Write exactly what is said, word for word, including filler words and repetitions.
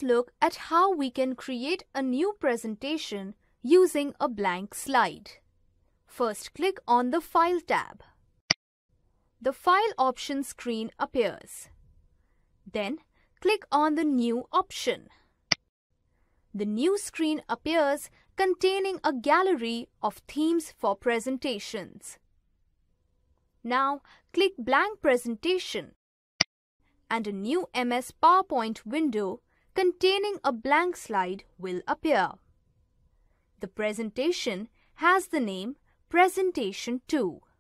look at how we can create a new presentation using a blank slide. First, click on the File tab. The File option screen appears. Then, click on the New option. The new screen appears containing a gallery of themes for presentations. Now, click Blank Presentation and a new M S PowerPoint window containing a blank slide will appear. The presentation has the name Presentation two.